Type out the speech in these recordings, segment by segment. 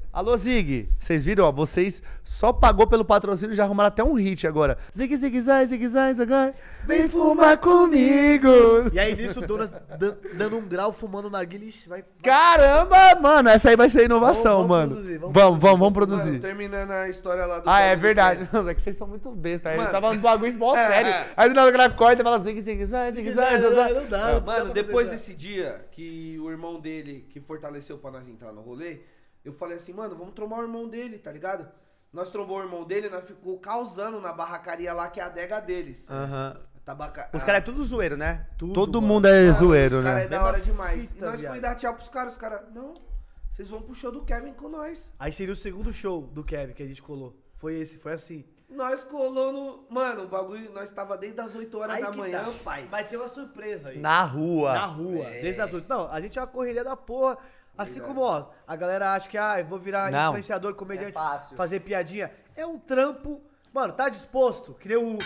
Alô, Zig, vocês viram, ó, vocês só pagou pelo patrocínio e já arrumaram até um hit agora. Zig, zig, zai, zai, vem fumar comigo. E aí, nisso, o Donas dando um grau, fumando narguilha, vai... Caramba, mano, essa aí vai ser inovação, mano. Vamos produzir. Mano, terminando a história lá do... É verdade. Não, é que vocês são muito bestas. Aí Mano. você tava no bagulho mó sério. Aí do nada o cara corta e fala zig, zig, zai, zig, zai, zai. Não dá, Mano, depois desse dia que o irmão dele, que fortaleceu pra nós entrar no rolê, eu falei assim, mano, vamos trombar o irmão dele, tá ligado? Nós trombou o irmão dele, nós ficou causando na barracaria lá, que é a adega deles. Aham. Tabaca... Os caras é tudo zoeiro, né? Tudo, Todo mano. mundo é Mano, zoeiro, os cara né? é da hora Mesma demais. fita, E nós viado. foi dar tchau pros caras, os caras, não, vocês vão pro show do Kevin com nós. Aí seria o segundo show do Kevin que a gente colou. Foi esse, foi assim. Nós colou no... Mano, o bagulho, nós tava desde as 8 horas Aí da que manhã, tá. pai. Vai ter uma surpresa aí. Na rua. Na rua, desde as 8. Não, a gente é uma correria da porra. Assim como, ó, a galera acha que, eu vou virar Não. influenciador, comediante, É fácil. fazer piadinha. É um trampo. Mano, tá disposto? Que nem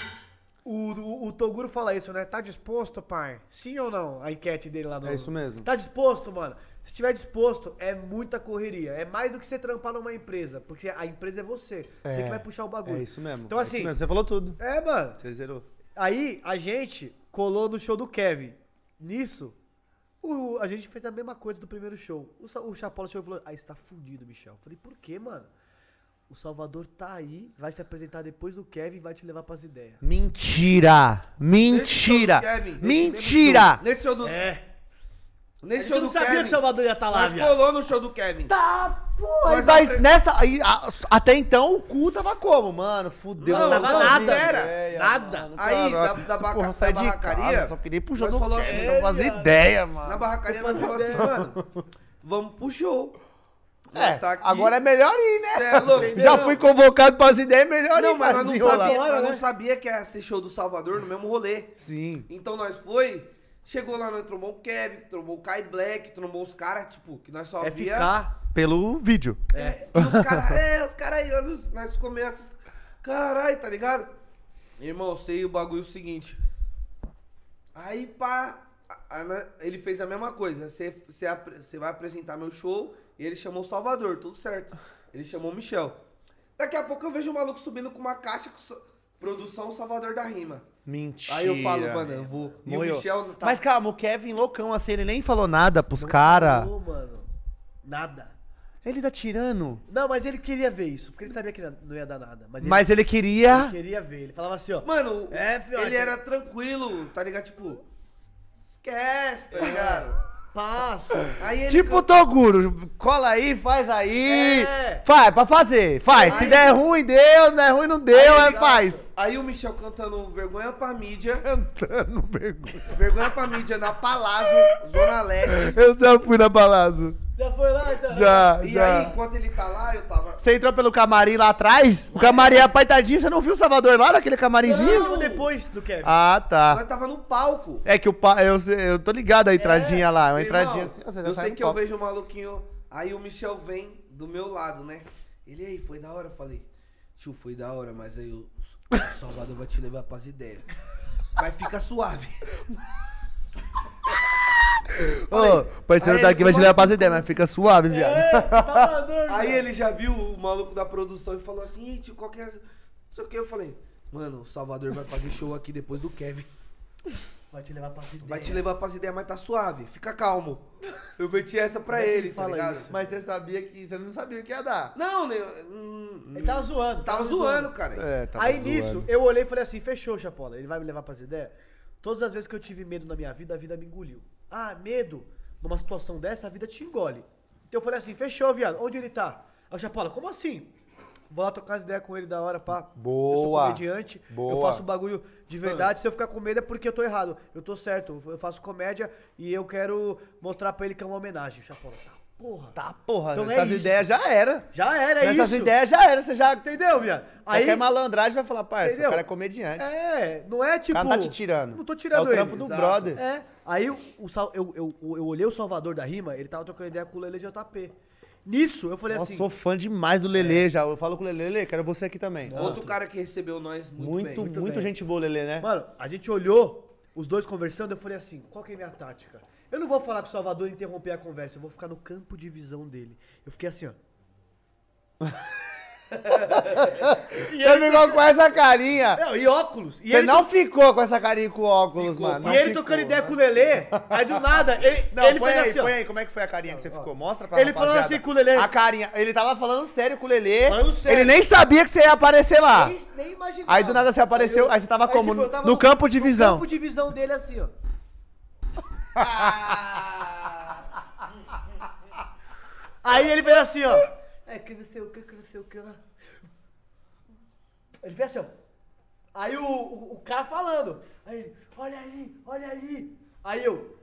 o Toguro fala isso, né? Tá disposto, pai? Sim ou não? A enquete dele lá no... É isso mesmo. Tá disposto, mano? Se tiver disposto, é muita correria. É mais do que você trampar numa empresa. Porque a empresa é você. Você que vai puxar o bagulho. É isso mesmo. Então, é assim... isso mesmo. Você falou tudo. É, mano. Você zerou. Aí, a gente colou no show do Kevin. Nisso, a gente fez a mesma coisa do primeiro show. O Chapola chegou e falou, você tá fudido, Michel. Eu falei, por quê, mano? O Salvador tá aí, vai se apresentar depois do Kevin e vai te levar pras ideias. Mentira! Mentira! Nesse show do Kevin, Mentira! Nesse show do... É. A Nesse gente show não do sabia Kevin, que o Salvador ia estar lá, nós viado. colou no show do Kevin. Tá, porra. Mas Mas a pre- nessa. Até então o cu tava como, mano? Fudeu. Não, tava tava nada, ideia, nada. mano, Aí, caralho. da Essa baca- porra sai da de barracaria, casa, só queria ir pro show nós do falou Kevin, assim, não fazia viado. ideia, mano. Na barracaria nós falamos assim, mano, vamos pro show. Nós tá aqui. Agora é melhor ir, né? Cê é louco, Já entendeu? fui convocado pras ideias, é melhor ir. Não, mas pra nós não desenrolar. sabia, Hora, nós né? não sabia que ia ser show do Salvador no mesmo rolê. Sim. Então nós foi, chegou lá, nós trombou o Kevin, trombou o Kai Black, trombou os caras, tipo, que nós só É via... ficar... Pelo vídeo. E os caras aí, nós começamos, caralho, tá ligado? Irmão, sei o bagulho seguinte. Aí, pá, ele fez a mesma coisa. Você vai apresentar meu show e ele chamou o Salvador, tudo certo. Ele chamou o Michel. Daqui a pouco eu vejo um maluco subindo com uma caixa com produção Salvador da Rima. Mentira. Aí eu falo, mano, eu vou. E Moiou. o Michel não tá. Mas calma, o Kevin loucão assim, ele nem falou nada pros caras. Não, mano. Nada. Ele tá tirando. Não, mas ele queria ver isso, porque ele sabia que não ia dar nada. Mas ele ele queria. queria ver. Ele falava assim, ó. Mano, fiote. ele era tranquilo, tá ligado? Tipo, esquece, tá ligado? Passa. Aí ele Tipo o Toguro, cola aí, faz aí. É. Faz, pra fazer. Faz. Se Aí- der ruim, deu. Não é ruim, não deu, aí ele- faz. Aí o Michel cantando Vergonha pra Mídia. Cantando vergonha. Vergonha pra Mídia na Palazzo, Zona Leste. Eu já fui na Palazzo. Já foi lá, então? Já, E já. aí, enquanto ele tá lá, eu tava. Você entrou pelo camarim lá atrás? O camarim é apaitadinho. Você não viu o Salvador lá naquele camarimzinho? Mesmo depois do Kevin. Ah, tá. Nós tava no palco. É que eu tô ligado a entradinha lá. Uma Irmão, entradinha assim. Você já eu sai sei no que eu palco. vejo o maluquinho. Aí o Michel vem do meu lado, né? Ele aí, foi da hora? Eu falei, tio, foi da hora, mas aí o Salvador vai te levar pras ideias. Mas fica suave. Ô, parceiro Aí tá ele, aqui, vai te como levar pras assim, ideias, mas fica suave, viado. Salvador, Aí mano. ele já viu o maluco da produção e falou assim, "Ih, tio, qualquer. Não sei o que. Eu falei, mano, o Salvador vai fazer show aqui depois do Kevin. Vai te levar pra ideias. Vai te levar pras ideias, mas tá suave. Fica calmo. Eu meti essa pra Como é que ele, ele tá fala ligado? isso? Mas você sabia que. Você não sabia o que ia dar. Não, né? Ele tava zoando. Tava zoando, cara. É, tava Aí zoando. nisso, eu olhei e falei assim, fechou, Chapola, ele vai me levar pras ideias? Todas as vezes que eu tive medo na minha vida, a vida me engoliu. Ah, medo? Numa situação dessa, a vida te engole. Então eu falei assim, fechou, viado, onde ele tá? Aí o Chapola, como assim? Vou lá trocar as ideias com ele da hora, pá. Boa. Eu sou comediante, Boa. eu faço bagulho de verdade. Se eu ficar com medo é porque eu tô errado. Eu tô certo, eu faço comédia e eu quero mostrar pra ele que é uma homenagem. O Chapola, tá, porra. Tá, porra. Então é essas isso. ideias já era. Já era, é Essas isso. ideias já era. Você já. Entendeu, viado? Qualquer malandragem vai falar, parça, Entendeu? o cara é comediante. É, não é tipo... O cara não tá te tirando. Não tô tirando É o ele. trampo do Exato. brother. É, aí eu olhei o Salvador da Rima, ele tava trocando ideia com o Lele JP. Nisso, eu falei Nossa, assim... sou fã demais do Lelê já. Eu falo com o Lelê, Lelê, quero você aqui também. Outro cara que recebeu nós muito bem. Muito bem. gente boa, Lelê, né? Mano, a gente olhou, os dois conversando, eu falei assim, qual que é a minha tática? Eu não vou falar com o Salvador e interromper a conversa, eu vou ficar no campo de visão dele. Eu fiquei assim, ó. Você ficou com essa carinha. Não, e óculos. E Você ele não ficou com essa carinha com óculos, Ficou. mano. E não ele ficou, trocando ideia mano. com o Lelê, aí do nada, Não, ele põe fez aí, assim, ó. põe aí, como é que foi a carinha que você ficou? Mostra pra Ele falou rapaziada. assim com o Lelê. A carinha, ele tava falando sério com o Lelê. Falando sério. Ele nem sabia que você ia aparecer lá. Nem imaginava. Aí do nada você apareceu, aí você tava como? tipo, eu tava No campo de visão. No campo de visão dele assim, ó. Aí ele fez assim, ó. É que não sei o que lá. Ele fez assim, ó. Aí o cara falando. Aí ele, olha ali. Aí eu.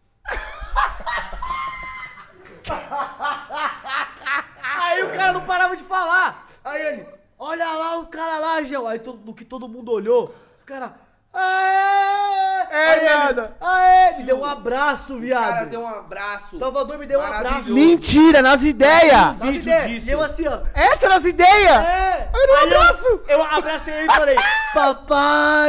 Aí o cara não parava de falar. Aí ele, olha lá o cara lá, João. Aí no que todo mundo olhou, os caras. Aê! Aí nada. Aê! Me deu um abraço, O viado. cara deu um abraço. Salvador me deu um abraço. Maravilhoso. Mentira, nas ideias. Dá vídeo ideia. disso. E eu assim, ó. Essa nas ideias. É! Aí no Aí abraço. eu abracei ele e falei, papai!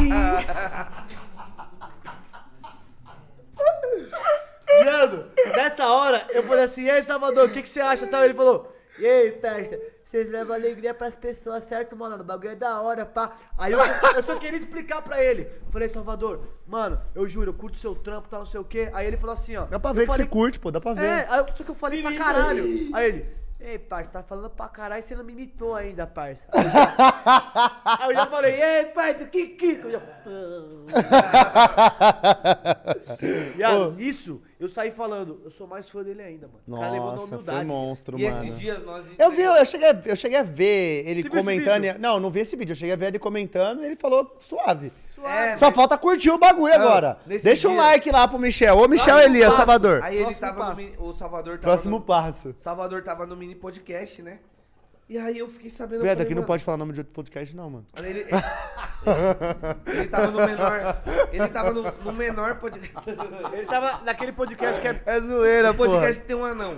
Viado, nessa hora eu falei assim, e aí, Salvador, o que você acha? Tal? Ele falou, e aí, parça, vocês levam alegria pras pessoas, certo, mano? O bagulho é da hora, pá. Aí eu só queria explicar pra ele. Falei, Salvador, mano, eu juro, eu curto seu trampo, tal, não sei o quê. Aí ele falou assim, ó. Dá pra eu ver que falei, você curte, pô, dá pra ver. é, só que eu falei pra caralho. Aí ele, ei, parça, tá falando pra caralho e você não me imitou ainda, parça. Aí eu já falei, ei, parça, que eu já... Viado, nisso, eu saí falando, eu sou mais fã dele ainda, mano. O cara levou na Nossa, foi humildade. monstro, E mano. esses dias nós Eu cheguei a ver ele Você viu esse comentando. vídeo? Não, não vi esse vídeo. Eu cheguei a ver ele comentando e ele falou suave. Suave. É, Só mas- falta curtir o bagulho Não, agora. nesses Deixa um dias- like lá pro Michel. Ô, Michel Próximo Elias, passo. Salvador. Aí ele Próximo tava passo. o Salvador tava Próximo passo. Salvador tava no mini podcast, né? E aí eu fiquei sabendo... eu Viado, falei, aqui não mano, pode falar o nome de outro podcast, não, mano. Ele tava no menor... Ele tava no menor podcast... Ele tava naquele podcast que é... É zoeira, pô. podcast que tem um anão.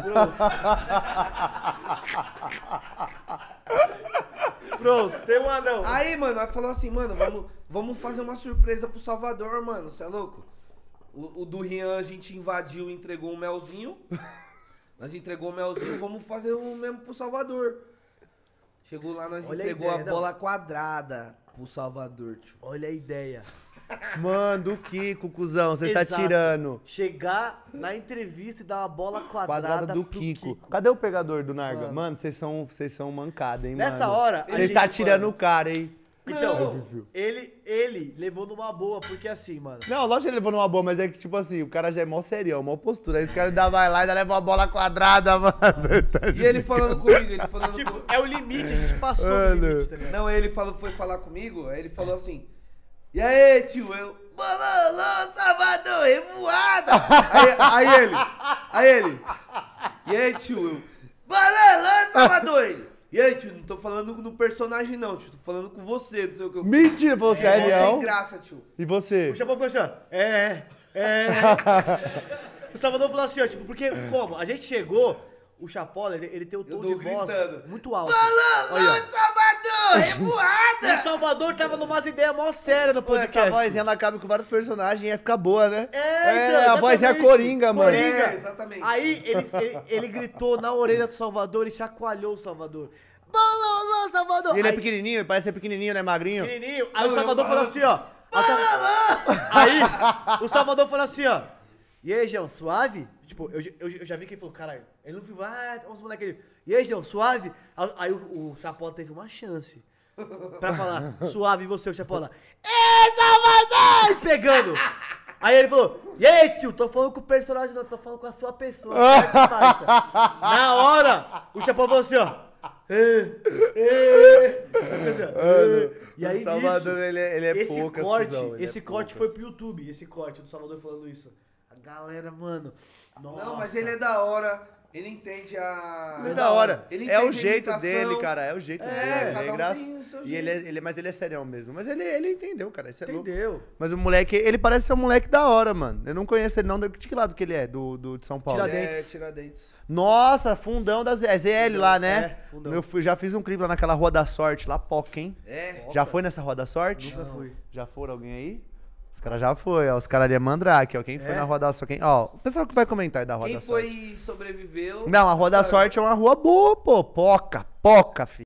Pronto, tem um anão. Aí, mano, ela falou assim, mano, vamos fazer uma surpresa pro Salvador, mano. Você é louco? O do Rian a gente invadiu e entregou um melzinho. Nós entregou o melzinho, vamos fazer o mesmo pro Salvador. Chegou lá, nós Olha a entregou a ideia, bola quadrada pro Salvador, tio. Olha a ideia. Mano, do Kiko, cuzão, você tá Exato. tirando. Chegar na entrevista e dar uma bola quadrada, Quadrada do pro Kiko. Cadê o pegador do Narga? Mano. Mano, vocês são mancada, hein, Nessa mano. hora, a Você gente, tá tirando mano, o cara, hein. Então, ele levou numa boa, porque assim, mano. Não, lógico que ele levou numa boa, mas é que, tipo assim, o cara já é mó serião, mó postura. Aí os caras ainda vai lá e ainda leva uma bola quadrada, mano. E ele falando comigo, ele falando Tipo, comigo. é o limite, a gente passou do Mano. limite, tá ligado? Não, ele foi falar comigo, aí ele falou assim, e aí, tio, eu... Bololô, Salvador, revoada! Aí ele, e aí, tio, eu... Bololô, Salvador, ele... E aí, tio, não tô falando no personagem não, tio, tô falando com você, não sei o que eu... Mentira, falou Mó serião. sem graça, tio. E você? O Chapão falou assim, ó. O Salvador falou assim, ó, tipo, porque como? A gente chegou, o Chapola, ele tem o tom tô de voz gritando. muito alto. Bololô, Olha, ó. Salvador, revoada! E o Salvador tava numas ideias mó sérias no Pô, essa podcast. vozinha ela cabe com vários personagens, ia ficar boa, né? então, a voz é a exatamente. Coringa, mano. Coringa. É, exatamente. Aí ele gritou na orelha do Salvador e chacoalhou o Salvador. Bololô, Salvador! E ele é Aí, pequenininho, ele parece ser pequenininho, né, magrinho? pequenininho. Aí o Salvador falou assim, ó. Aí o Salvador falou assim, ó. E aí, João, suave? Tipo, eu já vi que ele falou, caralho, ele não viu, uns moleques ali. E aí, João, suave? Aí o Chapola teve uma chance pra falar, suave, e você, o Chapola. Ê, Salvador! E pegando. Aí ele falou, e aí, tio, tô falando com o personagem, não, tô falando com a sua pessoa, certo, parça? Na hora, o Chapola falou assim, ó. E aí, O Salvador, nisso, ele é esse poucas, corte, cuzão, ele esse é corte poucas. foi pro YouTube, esse corte do Salvador falando isso. A galera, mano, nossa. Não, mas ele é da hora, ele entende a... É da hora. Ele É o entende a jeito imitação. dele, cara. É o jeito É, dele. Ele cada é um engraçado. tem o seu E jeito. mas ele é serião mesmo. Mas ele entendeu, cara. Isso é louco. Entendeu? Mas o moleque, ele parece ser um moleque da hora, mano. Eu não conheço ele não. De que lado que ele é? De São Paulo? Tiradentes. Tiradentes. Nossa, fundão da ZL lá, né? é, fundão. Já fiz um clipe lá naquela Rua da Sorte, lá Poca, hein? É. Já foi nessa Rua da Sorte? Nunca fui. Já foram alguém aí? caras já foi, ó. Os caras ali é Mandrake, ó. Quem foi É? na Rua da Sorte? Ó, o pessoal que vai comentar aí da Rua Quem da Sorte. foi e sobreviveu... Não, a Rua da sabe? Sorte é uma rua boa, pô. Poca, fi.